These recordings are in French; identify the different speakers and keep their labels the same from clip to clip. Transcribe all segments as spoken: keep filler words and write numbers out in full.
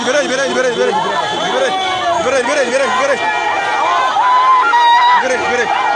Speaker 1: libera, libera, libera, libera, libera, libera, libera, libera, libera, libera, libera.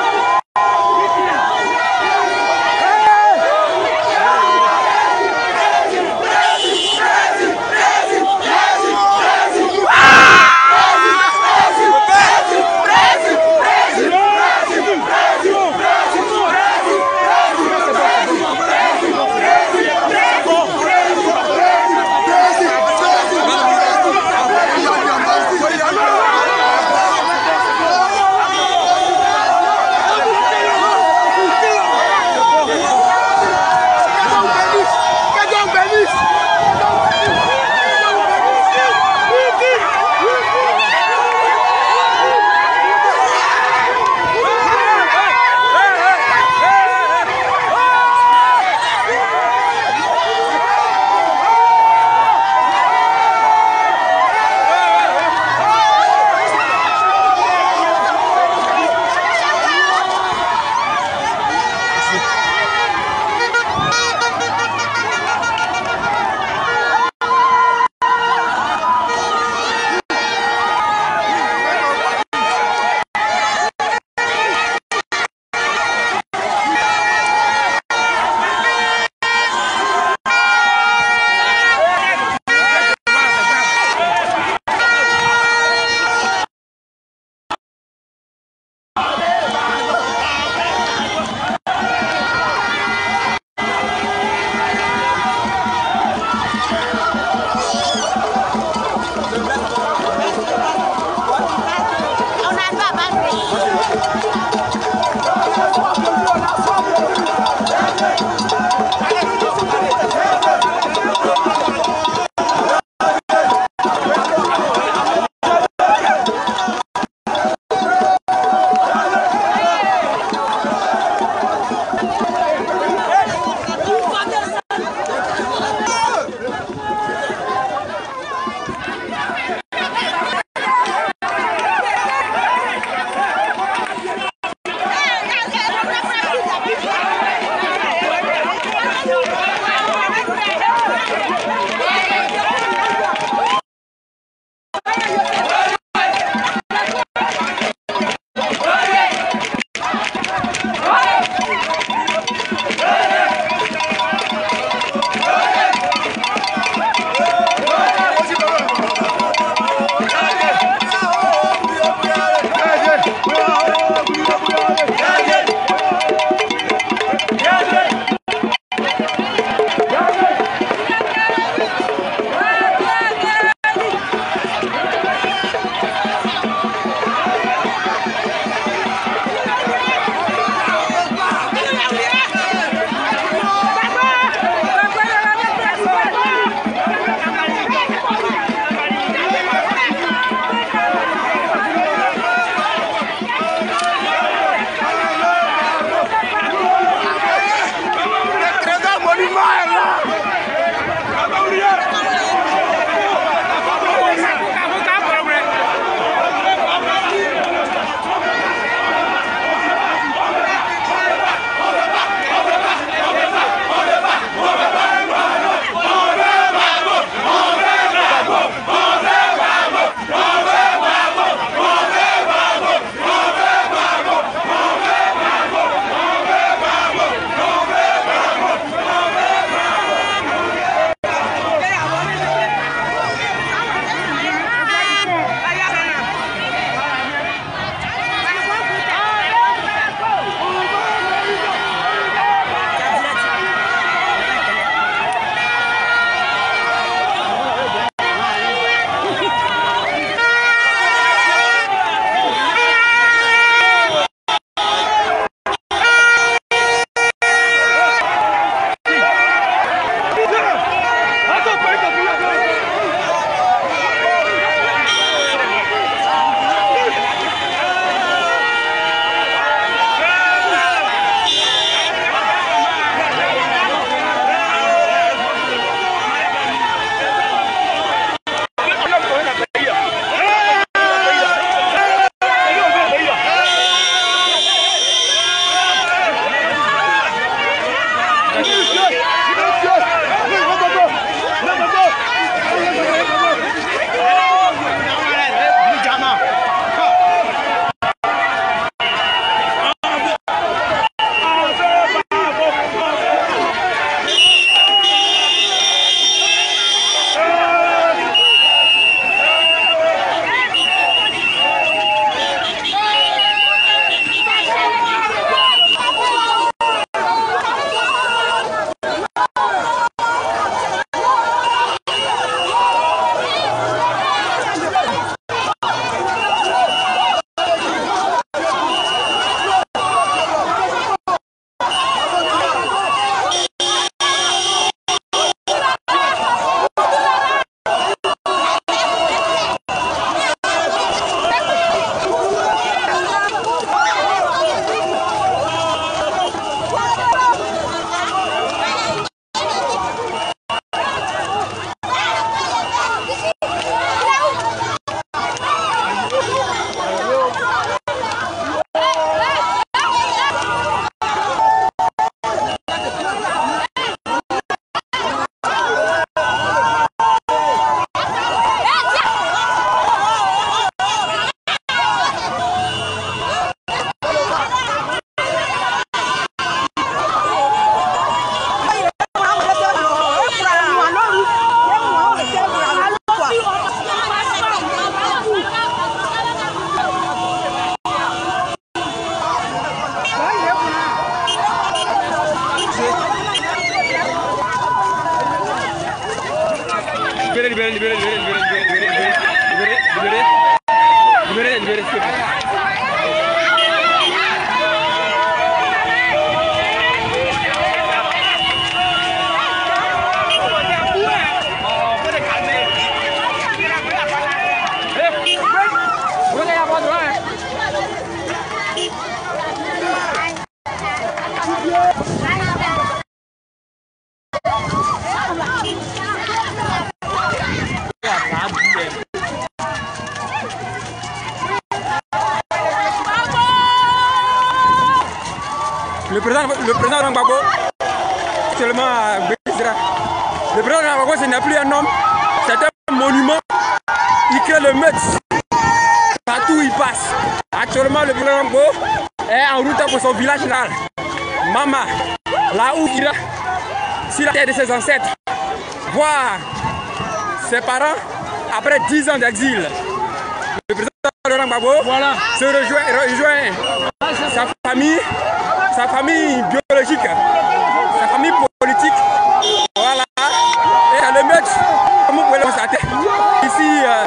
Speaker 1: Le président, le président Laurent Gbagbo, seulement le président Laurent Gbagbo, ce n'est plus un homme, c'est un monument. Il crée le meute partout où il passe. Actuellement, le président Laurent Gbagbo est en route pour son village natal, Mama, là où il ira sur la terre de ses ancêtres, voir ses parents après dix ans d'exil. Le président Laurent Gbagbo voilà. se rejoint, rejoint sa famille, sa famille biologique, sa famille politique. Voilà. Et à le mettre, comme vous pouvez le constater, ici. Euh,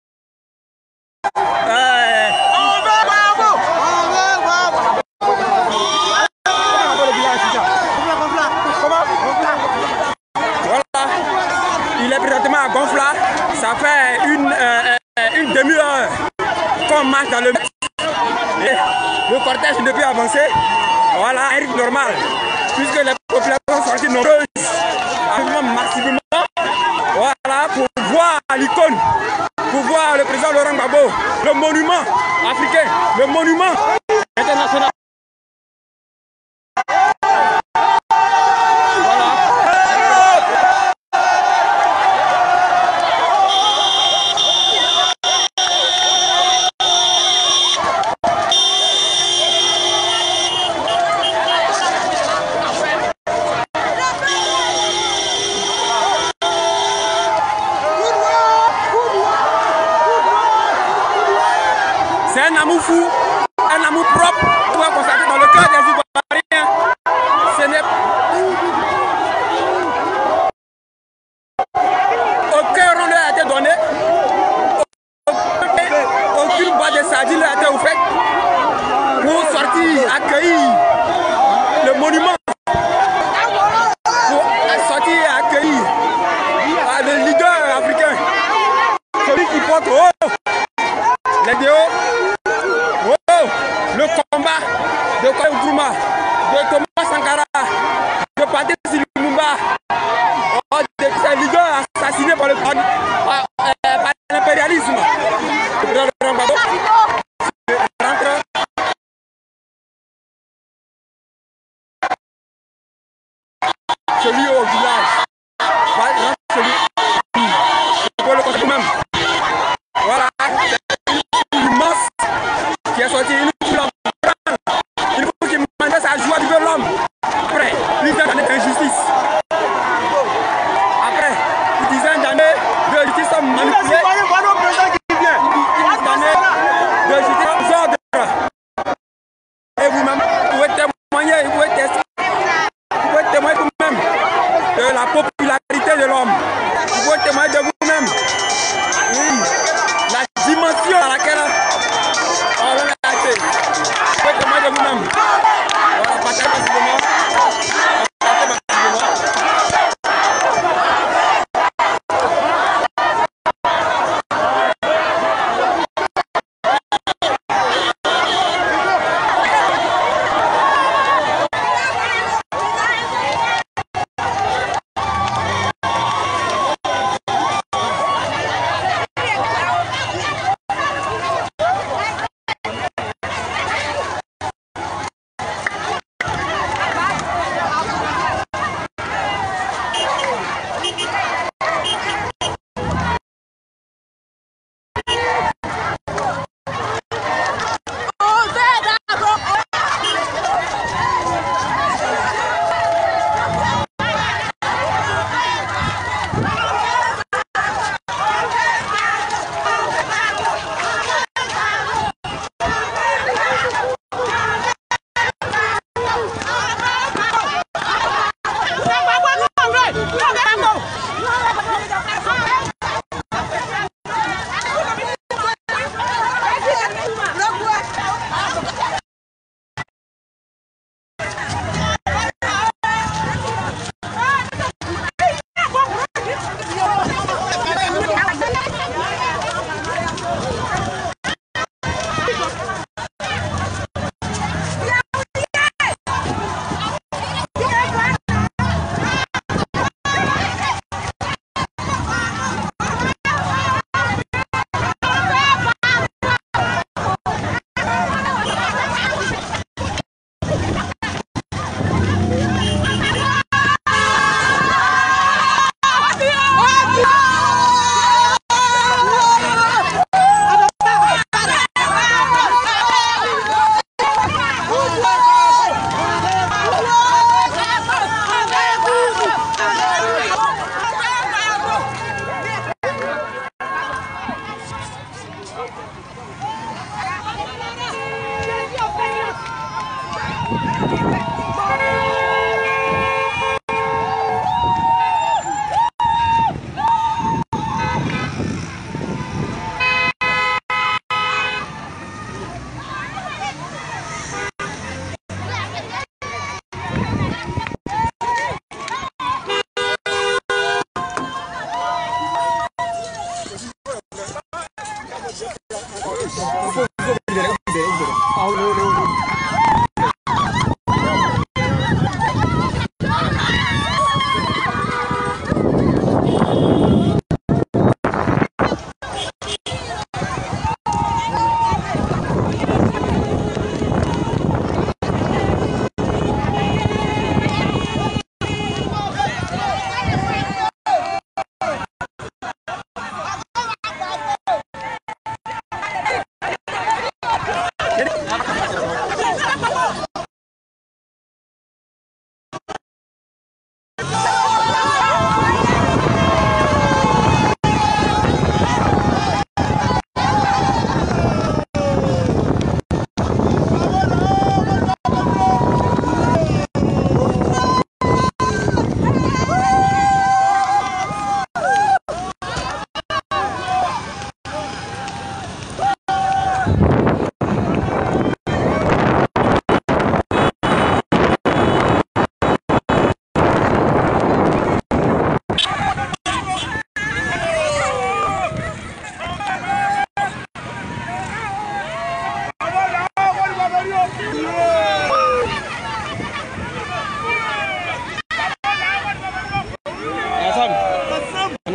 Speaker 1: euh, voilà. Il est présentement à Gonfla. Ça fait une, euh, une demi-heure qu'on marche dans le et le cortège ne peut avancer. Voilà, un rythme normal, puisque les populations sont sorties nombreuses, massivement, voilà, pour voir l'icône, pour voir le président Laurent Gbagbo, le monument africain, le monument international. C'est un amour fou, un amour propre, on va constater dans le cœur des Ivoiriens. Ce n'est aucun rond a été donné, aucune boîte de sardines a été ouverte pour sortir, accueillir le monument, pour sortir et accueillir le leader africain, celui qui porte haut les déos. Le combat de Kwame Nkrumah, de Thomas Sankara, de Patrice Lumumba, de ces leaders assassinés par l'impérialisme. Le président Laurent Gbagbo rentre celui au village, rentre celui pour le côté même. Voilà, c'est immense qui est sorti. Il faut qu'il manque sa joie de l'homme. Après, plusieurs années d'injustice. Après, plusieurs années de justice manipulée. Plusieurs années de justice désordre. Et vous-même, vous pouvez témoigner, vous pouvez tester. Vous pouvez témoigner vous-même.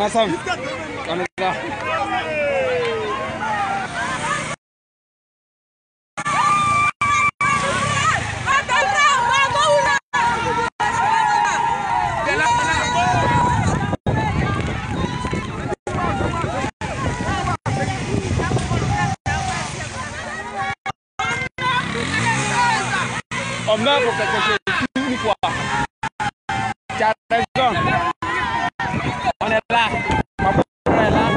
Speaker 1: ensemble. On est là. On meurt pour quelque chose, une fois. Tu as raison. On est là. Ma boîte est là.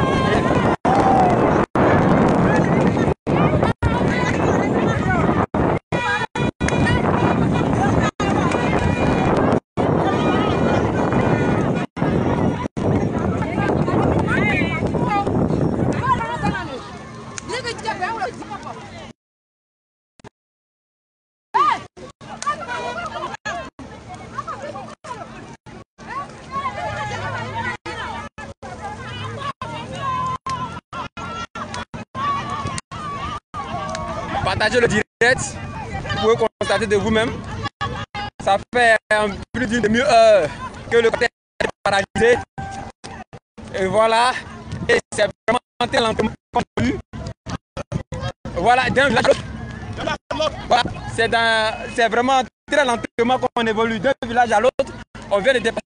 Speaker 1: Partagez le direct, vous pouvez constater de vous-même. Ça fait plus d'une demi-heure que le cortège est paralysé. Et voilà, et c'est vraiment très lentement qu'on a vu. Voilà, d'un village à l'autre. Voilà, c'est vraiment très lentement qu'on évolue d'un village à l'autre. On vient de dépasser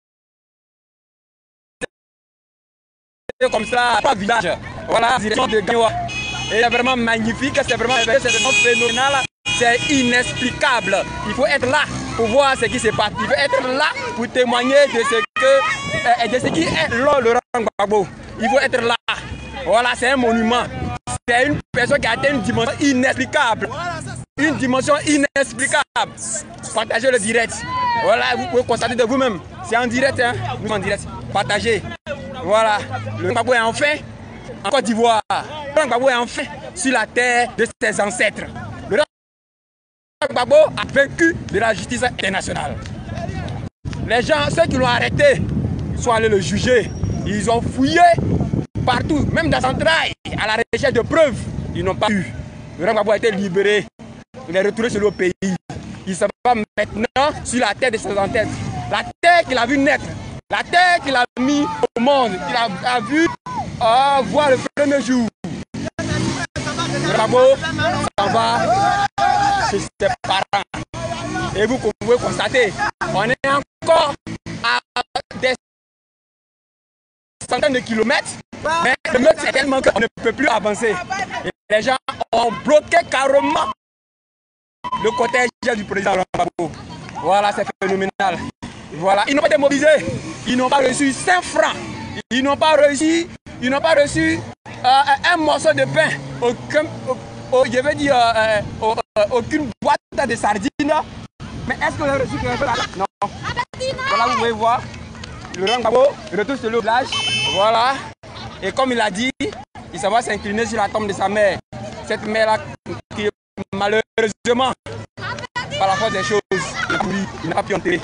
Speaker 1: comme ça trois villages. Voilà, direction de Gagnoa. Et c'est vraiment magnifique, c'est vraiment, vraiment phénoménal, c'est inexplicable. Il faut être là pour voir ce qui se passe. Il faut être là pour témoigner de ce, que, euh, de ce qui est Laurent Gbagbo. Il faut être là. Voilà, c'est un monument. C'est une personne qui a atteint une dimension inexplicable. Une dimension inexplicable. Partagez le direct. Voilà, vous pouvez constater de vous-même. C'est en direct, hein. Nous en direct. Partagez. Voilà, le Gbagbo est enfin en Côte d'Ivoire. Le Gbagbo est enfin sur la terre de ses ancêtres. Le Gbagbo a vaincu de la justice internationale. Les gens, ceux qui l'ont arrêté, sont allés le juger. Ils ont fouillé partout, même dans Centraille, à la recherche de preuves. Ils n'ont pas eu. Le Gbagbo a été libéré. Il est retourné sur le pays. Il se va maintenant sur la terre de ses ancêtres. La terre qu'il a vu naître. La terre qu'il a mis au monde. Qu'il a, a vu oh, voir le premier jour. Le Gbagbo s'en va chez ses parents. Et vous pouvez constater, on est encore à des centaines de kilomètres, mais le meurtre c'est tellement qu'on ne peut plus avancer. Et les gens ont bloqué carrément le cortège du président Gbagbo. Voilà, c'est phénoménal. Voilà, ils n'ont pas été mobilisés, ils n'ont pas reçu cinq francs, ils n'ont pas reçu, ils n'ont pas reçu euh, un morceau de pain, aucun, au, je veux dire euh, au, euh, aucune boîte de sardines. Mais est-ce qu'on a reçu quelque chose? Non. Voilà, vous pouvez voir, le Laurent Gbagbo retourne sur le village. Voilà, et comme il a dit, il s'en va s'incliner sur la tombe de sa mère. Cette mère-là qui malheureusement, par la force des choses, il n'a pas pu enterrer.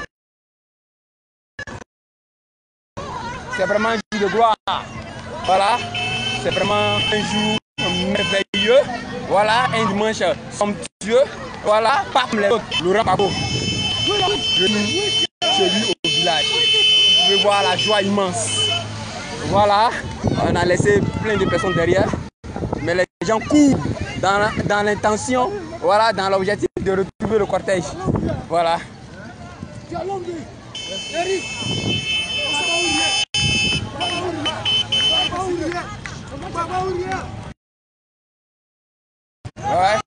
Speaker 1: C'est vraiment un jour de gloire. Voilà, c'est vraiment un jour merveilleux. Voilà, un dimanche somptueux. Voilà, pas comme les autres. Laurent Gbagbo, chez lui au village. Vous pouvez voir la joie immense. Voilà, on a laissé plein de personnes derrière. Mais les gens courent dans, dans l'intention, voilà, dans l'objectif de retrouver le cortège. Voilà. Ouais.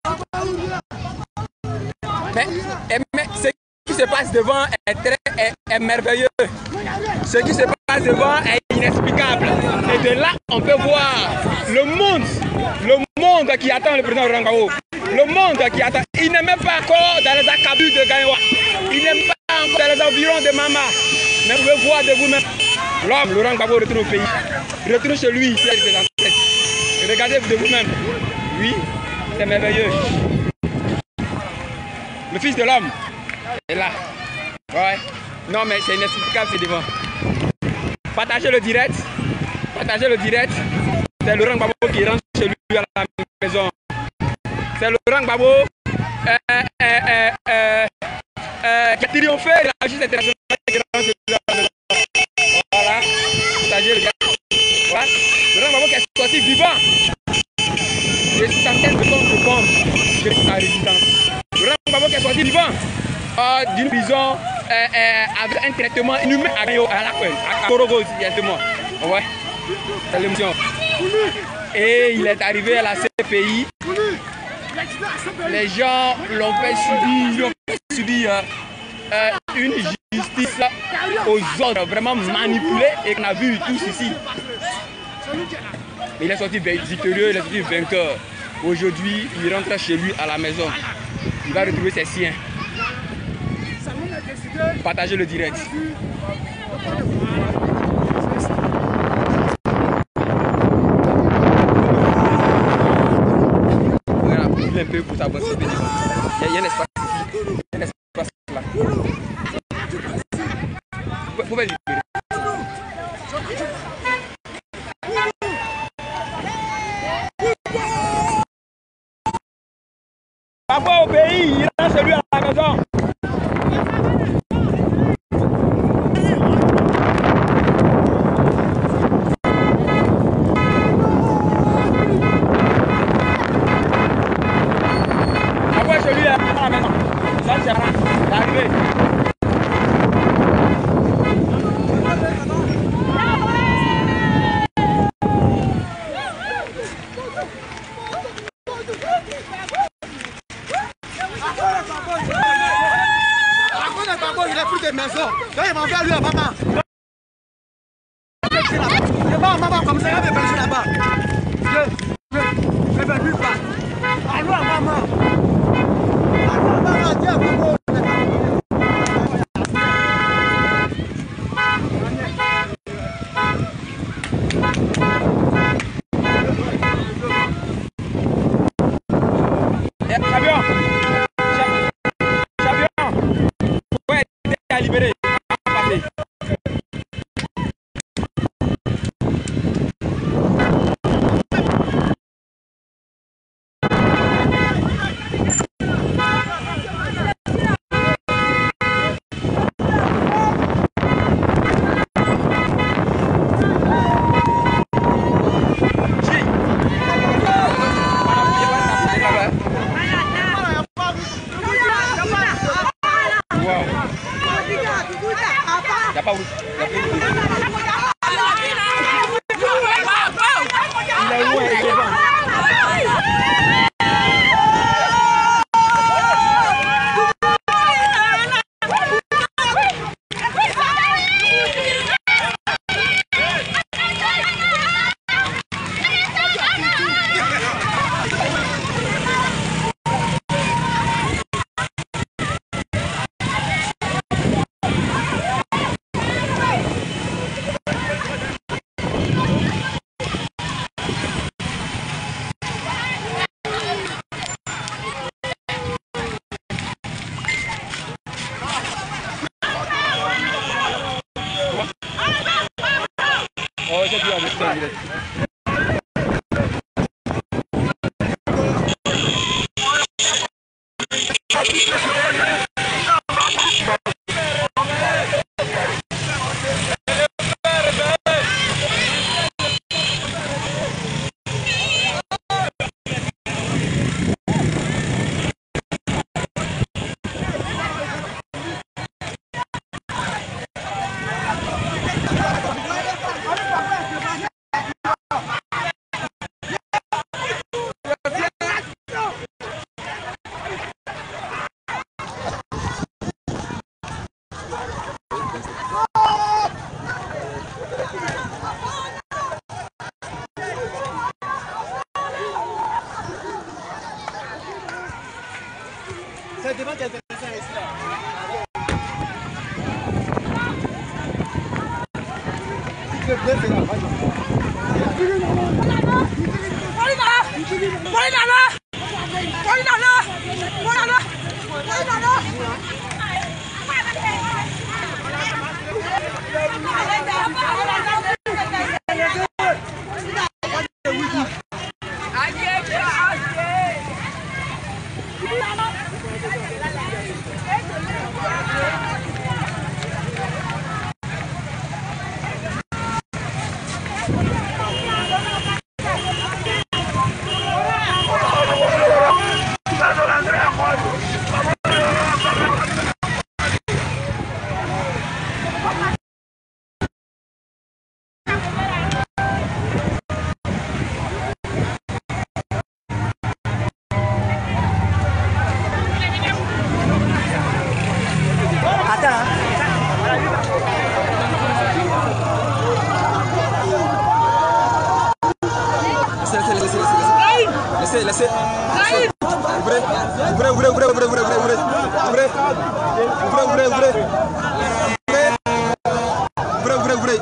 Speaker 1: Mais, mais ce qui se passe devant est, très, est, est merveilleux. Ce qui se passe devant est inexplicable. Et de là, on peut voir le monde, le monde qui attend le président Laurent Gbagbo. Le monde qui attend. Il n'est même pas encore dans les accablures de Gagnoa. Il n'est pas encore dans les environs de Mama. Mais vous pouvez voir de vous-même. L'homme, Laurent Gbagbo, retourne au pays. Retourne chez lui. Regardez de vous-même. Oui, c'est merveilleux. Le fils de l'homme est là. Ouais. Non, mais c'est inexplicable, c'est devant. Partagez le direct. Partagez le direct. C'est Laurent Gbagbo qui rentre chez lui à la maison. C'est Laurent Gbagbo euh, euh, euh, euh, euh, qui a triomphé de la justice internationale qui rentre chez lui à la maison. Voilà. Laurent Gbagbo qui est sorti vivant. Des centaines de tonnes de bombes de sa résidence. Laurent Gbagbo qui est sorti vivant euh, d'une prison euh, euh, avec un traitement inhumain à la à Korogo aussi, directement. Ouais, c'est l'émotion. Et il est arrivé à la C P I. Les gens l'ont fait subir, ils ont fait subir euh, euh, une justice aux ordres vraiment manipulée et qu'on a vu tous ici. Il est sorti victorieux, il est sorti vainqueur. Aujourd'hui, il rentre chez lui à la maison. Il va retrouver ses siens. Partagez le direct. Voilà, un peu pour savoir si il y a un espace ici. Il y a un espace là. Vous pouvez libérer. Papa au pays, il rentre chez lui à la maison. Papa chez lui à la maison. Ça c'est arrivé.
Speaker 2: Il a pris des maisons. Donc il va envoyer lui à maman. Je vais à maman comme ça, il va me berger là-bas. Je ne vais plus pas. Allons à maman. Allons à maman, dis à maman.
Speaker 1: Libéré. Oh, j'ai dû understand it.
Speaker 2: C'est devant qui est intéressant ici là. C'est bien, c'est là.
Speaker 1: laissez, laissez, laissez, laissez, laissez, laissez. Ouvrez, ouvrez, ouvrez, ouvrez, ouvrez, ouvrez, ouvrez, ouvrez, ouvrez, ouvrez, ouvrez, ouvrez, ouvrez, ouvrez,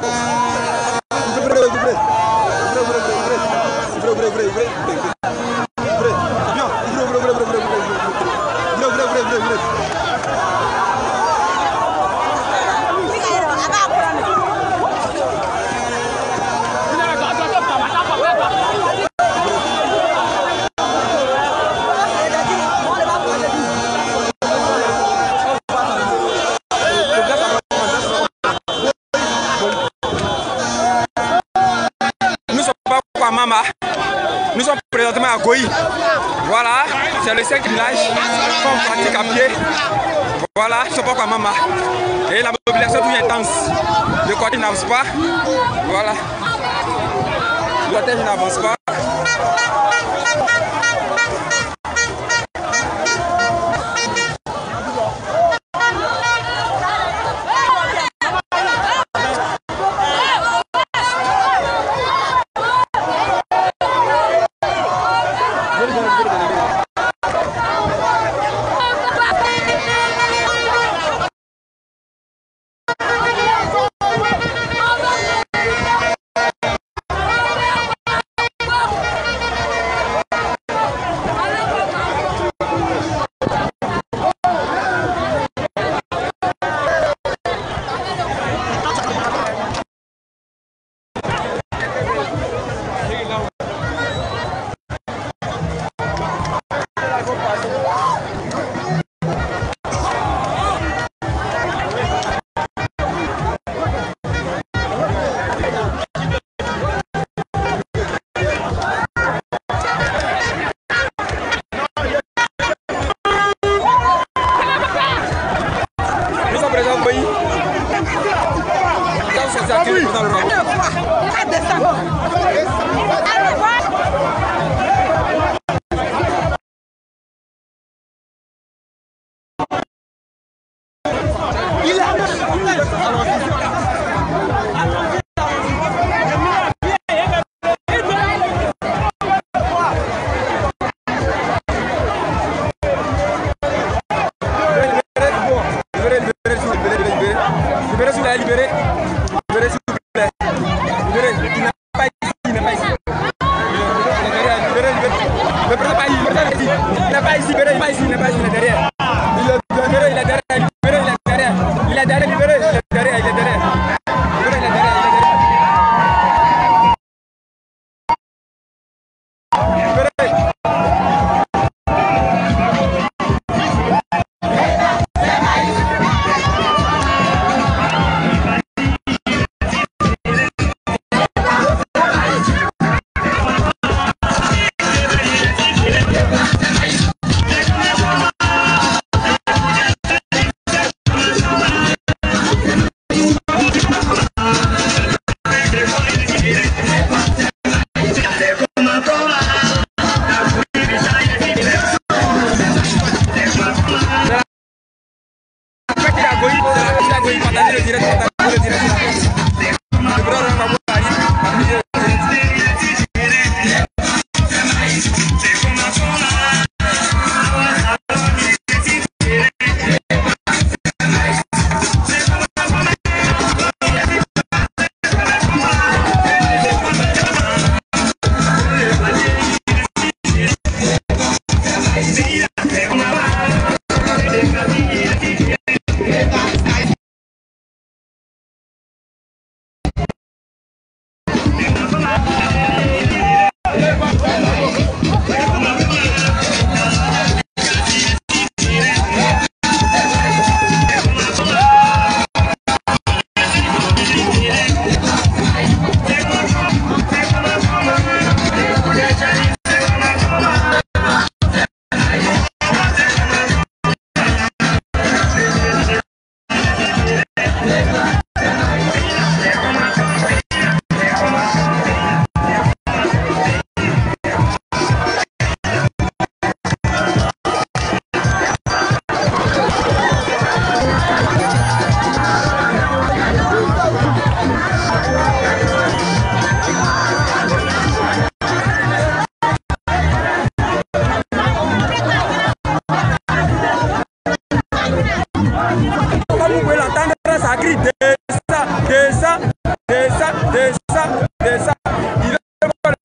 Speaker 1: Nous sommes présentement à Goï. Voilà, c'est le cinq village qu'on pratique à pied. Voilà, je ne sais pas quoi maman. Et la mobilisation est intense. Le cortège n'avance pas. Voilà. Le cortège n'avance pas.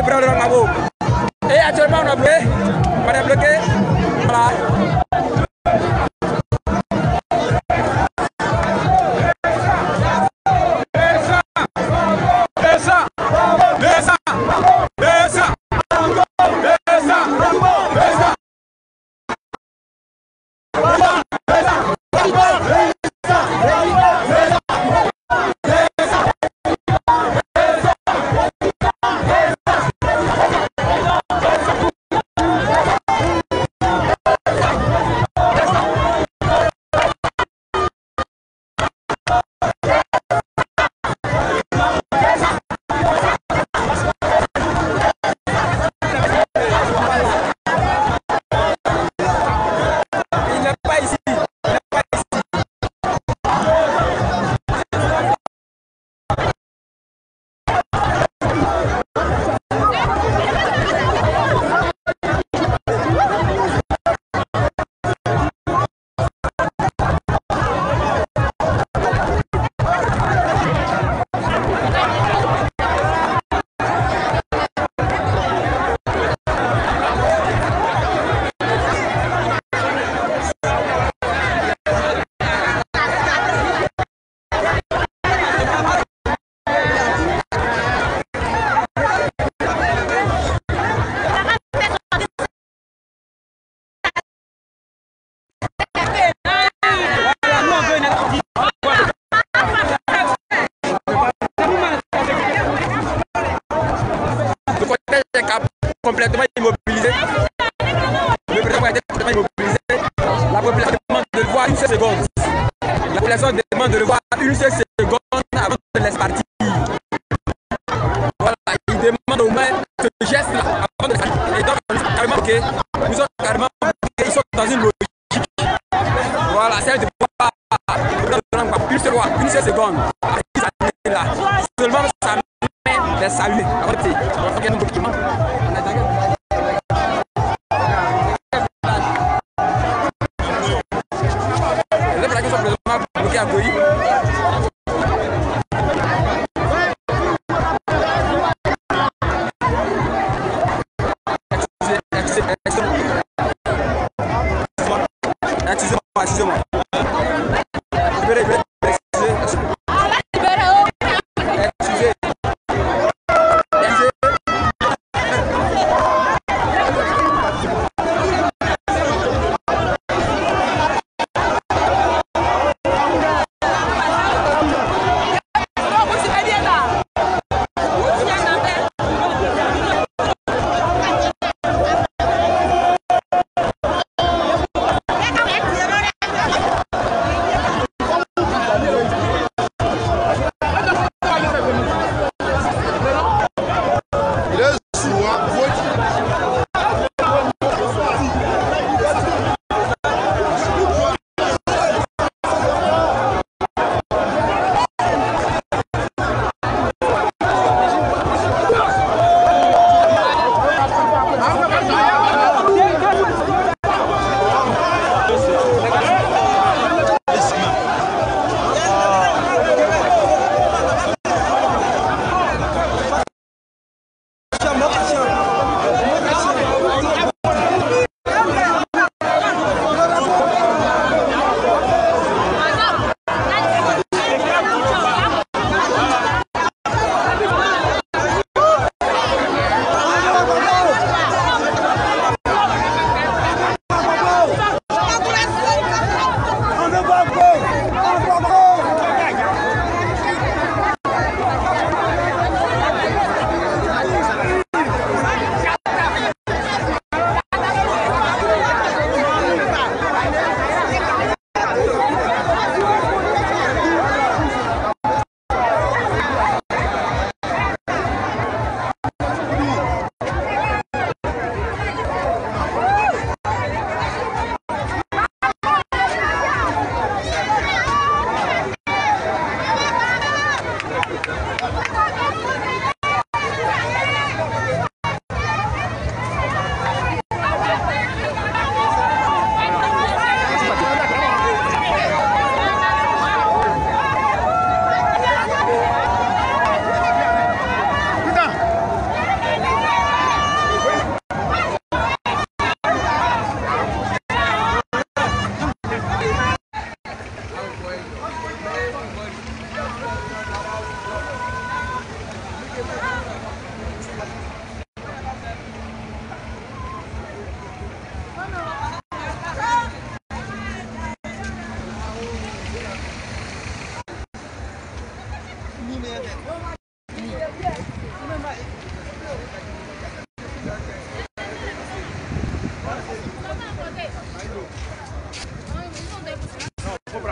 Speaker 1: président de Gbagbo. Et actuellement, on a bloqué. On a bloqué. Voilà. Complètement immobilisé. Le président a été complètement immobilisé. La population demande de le voir une seule seconde. La population demande de le voir une seule seconde avant de laisser partir. Voilà, il demande au moins ce geste-là avant de laisser partir. Et donc, nous sommes carrément bloqués. Nous sommes carrément bloqués. Ils sont dans une logique. Voilà, c'est de voir une seule fois, une seule seconde. Là. Seulement, ça met les saluer. Bloqué à Goyi. Excusez-moi, excusez-moi. Libérez, libérez, excusez. Excusez.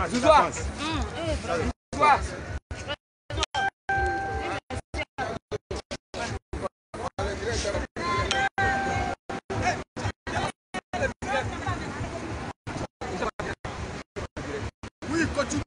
Speaker 2: passe.
Speaker 1: Ce
Speaker 2: Ça
Speaker 1: soir.
Speaker 2: passe.
Speaker 1: Ce soir.
Speaker 2: Oui, continue.